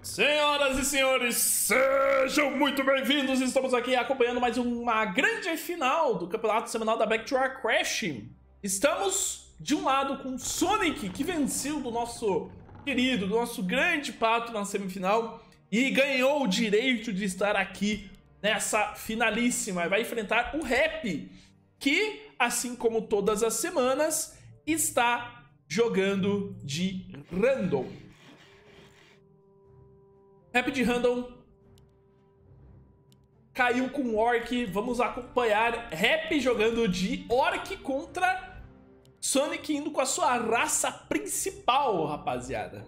Senhoras e senhores, sejam muito bem-vindos! Estamos aqui acompanhando mais uma grande final do campeonato semanal da Back to Our Crash. Estamos, de um lado, com Sonic, que venceu do nosso querido, do nosso grande pato na semifinal e ganhou o direito de estar aqui nessa finalíssima. Vai enfrentar o Rap, que, assim como todas as semanas, está jogando de Random. Rap de Random caiu com Orc. Vamos acompanhar Rap jogando de Orc contra Sonic indo com a sua raça principal, rapaziada.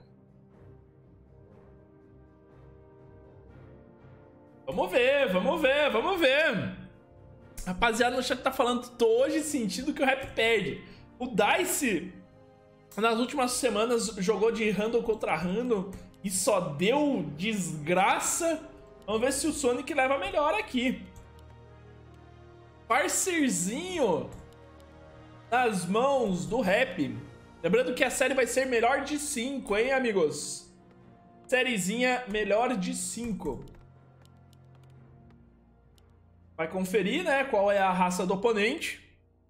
Vamos ver, vamos ver, vamos ver. Rapaziada no chat tá falando, tô hoje sentindo que o Rap perde. O Dice, nas últimas semanas, jogou de Random contra Random e só deu desgraça. Vamos ver se o Sonic leva melhor aqui. Parcerzinho nas mãos do Rap. Lembrando que a série vai ser melhor de 5, hein, amigos? Sériezinha melhor de 5. Vai conferir, né, qual é a raça do oponente.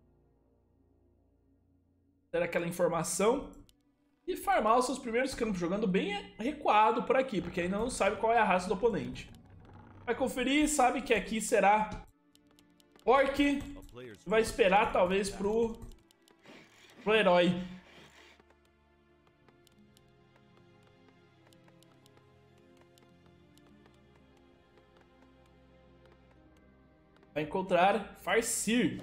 Ter aquela informação. E farmar os seus primeiros campos, jogando bem recuado por aqui, porque ainda não sabe qual é a raça do oponente. Vai conferir, sabe que aqui será Orc. Vai esperar talvez pro herói. Vai encontrar Farseer.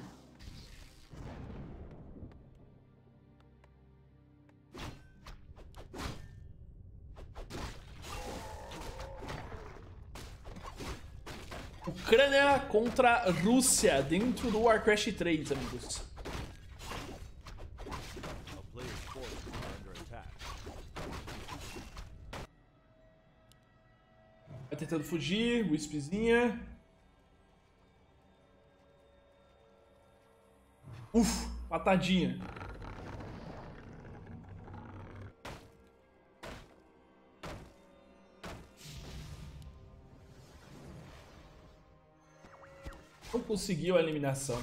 Ucrânia contra Rússia dentro do Warcraft 3, amigos. Vai tentando fugir, Wispzinha. Patadinha. Não conseguiu a eliminação.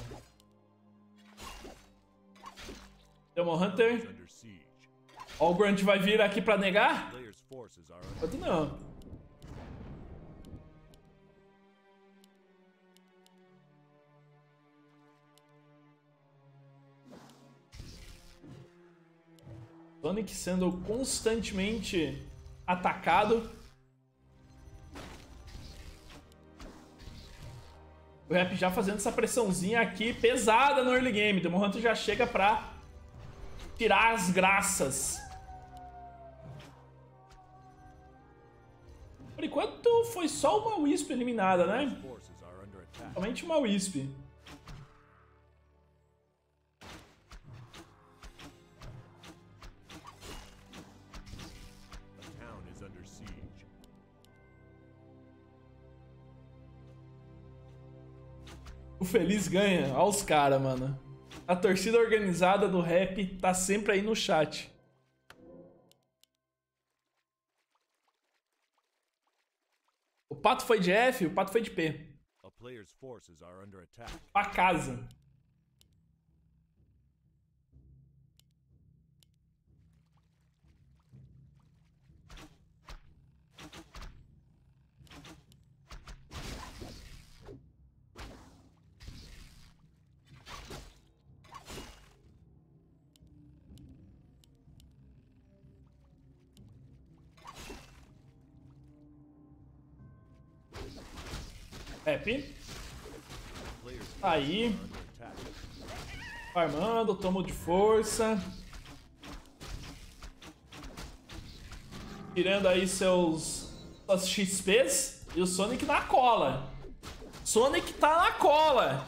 Demon Hunter. Ó, o Grunt vai vir aqui pra negar? Enquanto não. Sonic sendo constantemente atacado. O Rap já fazendo essa pressãozinha aqui pesada no early game. Demon Hunter já chega pra tirar as graças. Por enquanto foi só uma Wisp eliminada, né? Somente uma Wisp. O Feliz ganha. Olha os caras, mano. A torcida organizada do Rap tá sempre aí no chat. O Pato foi de F, o Pato foi de P. Pra casa. Rap. Aí. Farmando, tomo de força. Tirando aí suas XPs. E o Sonic na cola. Sonic tá na cola.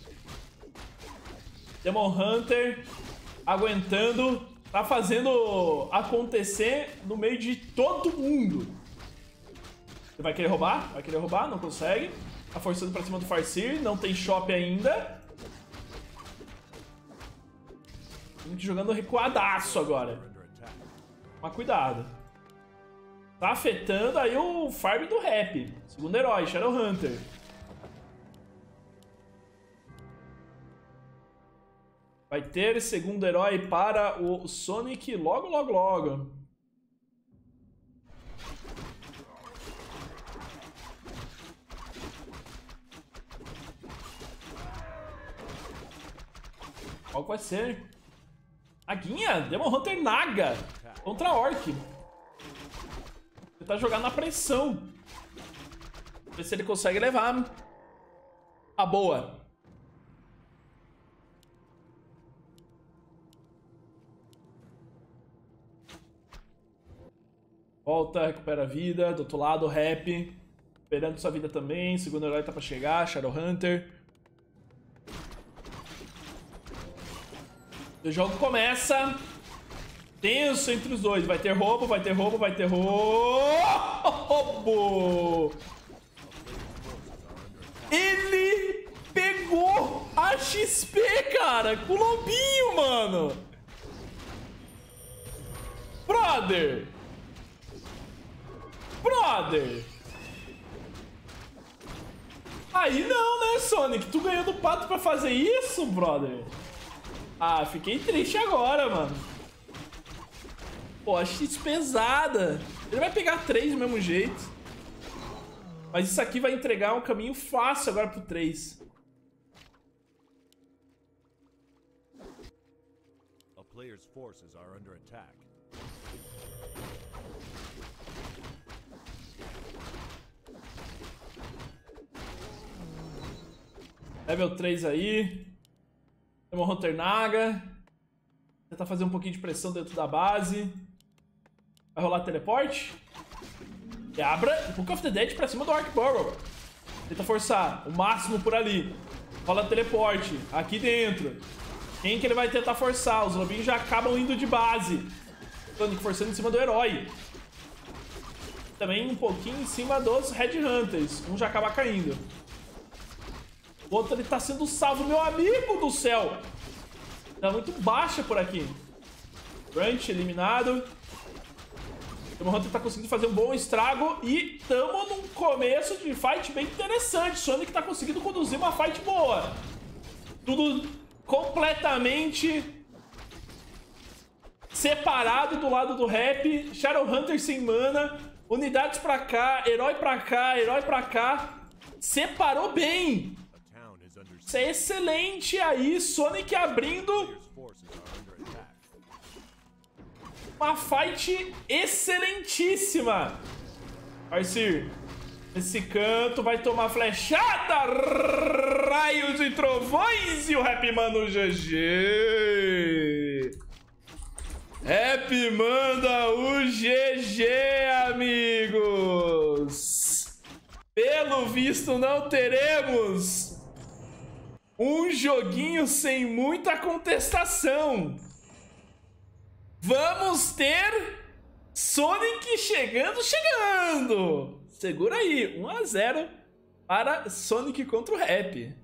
Demon Hunter aguentando. Tá fazendo acontecer no meio de todo mundo. Ele vai querer roubar? Vai querer roubar? Não consegue. Tá forçando pra cima do Farseer, não tem shop ainda. Jogando recuadaço agora. Mas cuidado. Tá afetando aí o farm do Rap. Segundo herói, Shadowhunter. Vai ter segundo herói para o Sonic logo, logo, logo. Qual vai ser? Aguinha, Demon Hunter Naga contra Orc. Tentar jogar na pressão. Ver se ele consegue levar a boa. Volta, recupera a vida. Do outro lado, Rap. Recuperando sua vida também. Segundo herói tá pra chegar. Shadowhunter. O jogo começa tenso entre os dois. Vai ter roubo, vai ter roubo, vai ter roubo. Ele pegou a XP, cara, com o lobinho, mano. Brother. Aí não, né, Sonic? Tu ganhou do pato pra fazer isso, brother? Ah, fiquei triste agora, mano. Pô, a X pesada. Ele vai pegar 3 do mesmo jeito. Mas isso aqui vai entregar um caminho fácil agora pro 3. A player's forces are under attack. Level 3 aí. Demon Hunter Naga. Tentar fazer um pouquinho de pressão dentro da base. Vai rolar teleporte. E abra o Book of the Dead pra cima do Orc Burrow. Tenta forçar o máximo por ali. Rola teleporte aqui dentro. Quem que ele vai tentar forçar? Os lobinhos já acabam indo de base. Sonic forçando em cima do herói. Também um pouquinho em cima dos Headhunters. Um já acaba caindo. O outro ele tá sendo salvo, meu amigo do céu. Tá muito baixa por aqui. Brunch eliminado. O Hunter tá conseguindo fazer um bom estrago. E tamo num começo de fight bem interessante. Sonic tá conseguindo conduzir uma fight boa. Tudo completamente separado do lado do Rap. Shadowhunter sem mana. Unidades pra cá, herói pra cá, herói pra cá. Separou bem. Isso é excelente aí, Sonic abrindo uma fight excelentíssima. Arcir, nesse canto vai tomar flechada, raios e trovões e o Rap manda o GG. Rap manda o GG, amigos. Pelo visto não teremos um joguinho sem muita contestação. Vamos ter Sonic chegando. Segura aí, 1 a 0 para Sonic contra o Rap.